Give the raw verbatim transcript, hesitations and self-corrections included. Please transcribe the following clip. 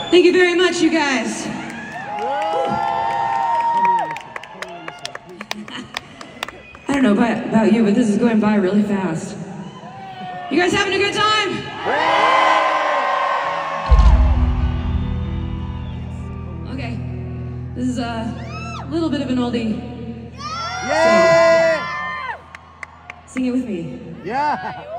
Thank you very much, you guys. I don't know about, about you, but this is going by really fast. You guys having a good time? Okay, this is a little bit of an oldie. So, sing it with me. Yeah.